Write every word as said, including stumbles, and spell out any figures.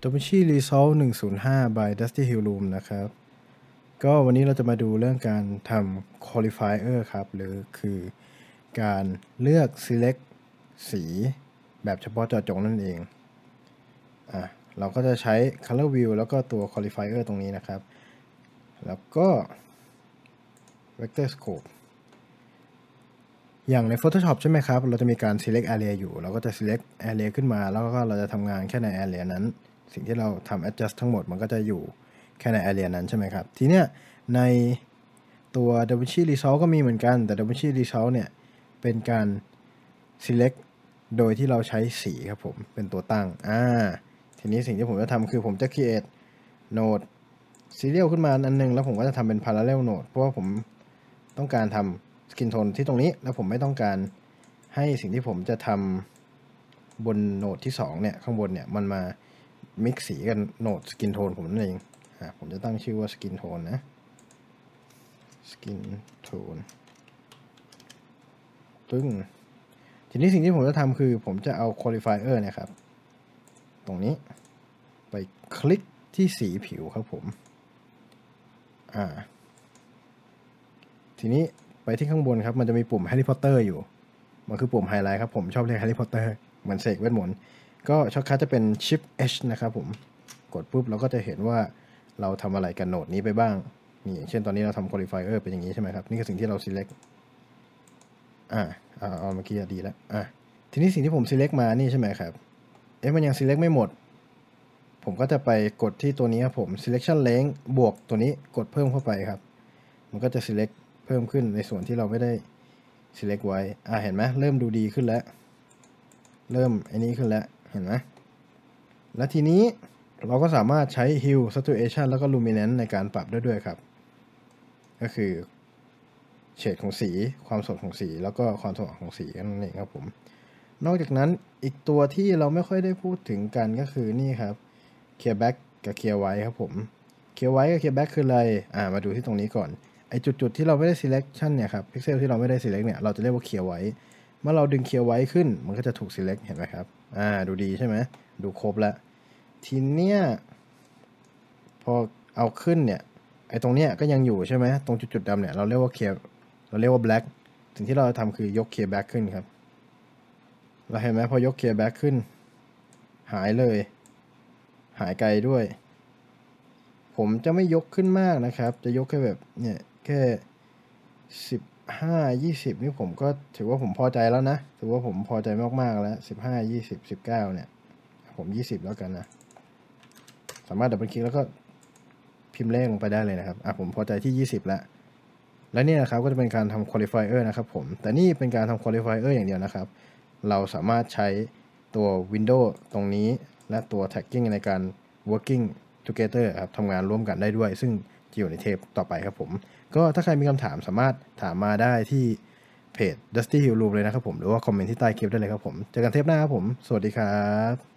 DaVinci Resolve หนึ่ง ศูนย์ ห้า by Dusty Hill Room นะครับก็วันนี้เราจะมาดูเรื่องการทำ qualifier ครับหรือคือการเลือก select สีแบบเฉพาะเจาะจงนั่นเองอ่ะเราก็จะใช้ color view แล้วก็ตัว qualifier ตรงนี้นะครับแล้วก็ vector scope อย่างใน Photoshop ใช่ไหมครับเราจะมีการ select area อยู่เราก็จะ select area ขึ้นมาแล้วก็เราจะทำงานแค่ใน area นั้นสิ่งที่เราทำ adjust ทั้งหมดมันก็จะอยู่แค่ใน area นั้นใช่ไหมครับทีเนี้ยในตัว DaVinci Resolve ก็มีเหมือนกันแต่ DaVinci Resolve เนี่ยเป็นการ select โดยที่เราใช้สีครับผมเป็นตัวตั้งอ่าทีนี้สิ่งที่ผมจะทำคือผมจะ create node serial ขึ้นมาอันนึงแล้วผมก็จะทำเป็น parallel node เพราะว่าผมต้องการทำ skin tone ที่ตรงนี้แล้วผมไม่ต้องการให้สิ่งที่ผมจะทำบนโหนดที่สองเนี่ยข้างบนเนี่ยมันมา mix สีกันโหนด skin tone ผมนั่นเองอ่าผมจะตั้งชื่อว่า skin tone นะ skin tone ตึ้งทีนี้สิ่งที่ผมจะทำคือผมจะเอา qualifier เนี่ยครับตรงนี้ไปคลิกที่สีผิวครับผมอ่าทีนี้ไปที่ข้างบนครับมันจะมีปุ่ม Harry Potter อยู่มันคือปุ่มไฮไลท์ครับผมชอบเรียก Harry Potter เหมือนเสกเวทมนต์ก็ช็อตคัทจะเป็น Shift H นะครับผมกดปุ๊บเราก็จะเห็นว่าเราทำอะไรกันโหนดนี้ไปบ้างนี่อย่างเช่นตอนนี้เราทำ qualifier เป็นอย่างนี้ใช่ไหมครับนี่คือสิ่งที่เรา select อ่าเอาเอาเมื่อกี้ดีแล้วอ่ะทีนี้สิ่งที่ผม select มานี่ใช่ไหมครับเอ๊ะมันยัง select ไม่หมดผมก็จะไปกดที่ตัวนี้ครับผม selection length บวกตัวนี้กดเพิ่มเข้าไปครับมันก็จะ select เพิ่มขึ้นในส่วนที่เราไม่ได้ select ไว้อ่าเห็นไหมเริ่มดูดีขึ้นแล้วเริ่มไอ้นี้ขึ้นแล้วเห็นไหมแล้วทีนี้เราก็สามารถใช้ hue saturation แล้วก็ luminance ในการปรับได้ด้วยครับก็คือเฉดของสีความสดของสีแล้วก็ความสว่างของสีนั่นเองครับผมนอกจากนั้นอีกตัวที่เราไม่ค่อยได้พูดถึงกันก็คือนี่ครับ clear back กับ clear white ครับผม clear white กับ clear back คืออะไรอ่ามาดูที่ตรงนี้ก่อนไอจุดๆที่เราไม่ได้ selection เนี่ยครับ pixel ที่เราไม่ได้ select เนี่ยเราจะเรียกว่า clear white เมื่อเราดึง clear white ขึ้นมันก็จะถูก select เห็นไหมครับอ่าดูดีใช่ไหมดูครบแล้วทีเนี้ยพอเอาขึ้นเนี่ยไอตรงเนี้ยก็ยังอยู่ใช่ไหมตรงจุดๆดำเนี่ยเราเรียกว่า clear เราเรียกว่า black สิ่งที่เราทำคือยก clear back ขึ้นครับเราเห็นไหมพอยก clear back ขึ้นหายเลยหายไกลด้วยผมจะไม่ยกขึ้นมากนะครับจะยกแค่แบบเนี่ยแค่สิบห้า ยี่สิบนี่ผมก็ถือว่าผมพอใจแล้วนะถือว่าผมพอใจมากๆแล้วสิบห้า ยี่สิบ สิบเก้าเนี่ยผมยี่สิบแล้วกันนะสามารถดับเบิลคลิกแล้วก็พิมพ์เลขลงไปได้เลยนะครับอ่ะผมพอใจที่ยี่สิบแล้วและนี่นะครับก็จะเป็นการทำ qualifier นะครับผมแต่นี่เป็นการทำ qualifier อย่างเดียวนะครับเราสามารถใช้ตัว window ตรงนี้และตัว tagging ในการ working together ครับทำงานร่วมกันได้ด้วยซึ่งจะอยู่ในเทปต่อไปครับผมก็ถ้าใครมีคำถามสามารถถามมาได้ที่เพจ Dusty Hill Room เลยนะครับผมหรือว่าคอมเมนต์ที่ใต้คลิปได้เลยครับผมเจอกันเทปหน้าครับผมสวัสดีครับ